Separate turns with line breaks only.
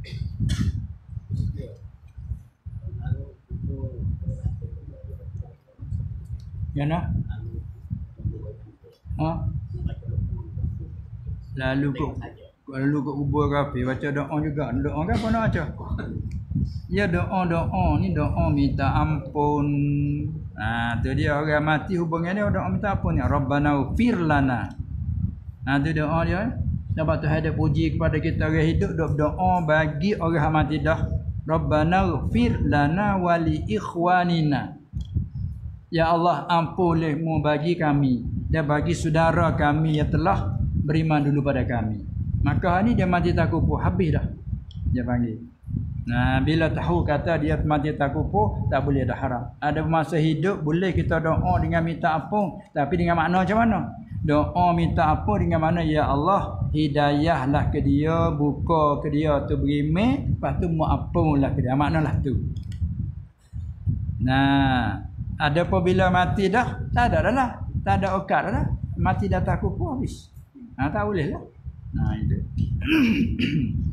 Ya nak? Ha? Lalu kok kubur kafir baca doa juga. Doa kan apa nak baca? Ya doa ni doa minta ampun. Tu dia orang mati hubungan dia doa minta ampun ni. Rabbana ighfir lana. Tu doa dia. Sebab Tuhan ada puji kepada kita orang hidup doa bagi orang yang mati dah. Rabbana ighfir lana wa li ikhwanina. Ya Allah ampunlah bagi kami dan bagi saudara kami yang telah beriman dulu pada kami. Maka ni dia mati tak kupu habis dah. Dia panggil. Nah, bila tahu kata dia mati tak kupu tak boleh dah haram. Ada masa hidup boleh kita doa dengan minta ampun, tapi dengan makna macam mana? Doa minta ampun dengan mana ya Allah hidayahlah ke dia, buka ke dia tu berimeh, lepas tu maapunlah ke dia. Maknalah tu. Nah, ada apabila mati dah tak ada dah lah. Tak ada okat dah. Mati dah tak kupu habis. Tak boleh lah. Itu.